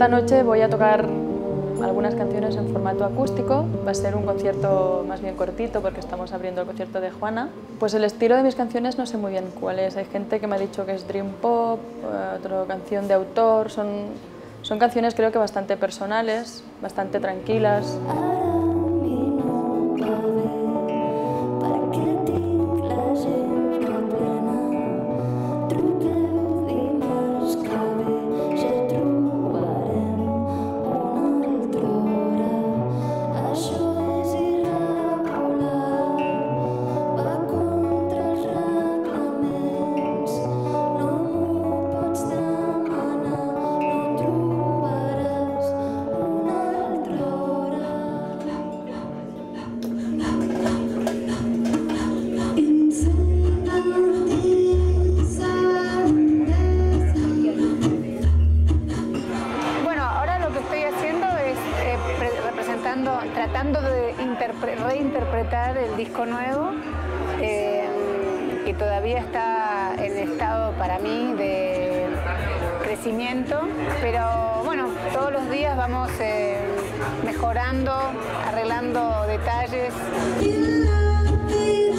Esta noche voy a tocar algunas canciones en formato acústico. Va a ser un concierto más bien cortito porque estamos abriendo el concierto de Juana. Pues el estilo de mis canciones no sé muy bien cuál es. Hay gente que me ha dicho que es dream pop, otra canción de autor. Son canciones creo que bastante personales, bastante tranquilas. Tratando de reinterpretar el disco nuevo, que todavía está en estado para mí de crecimiento, pero bueno, todos los días vamos mejorando, arreglando detalles.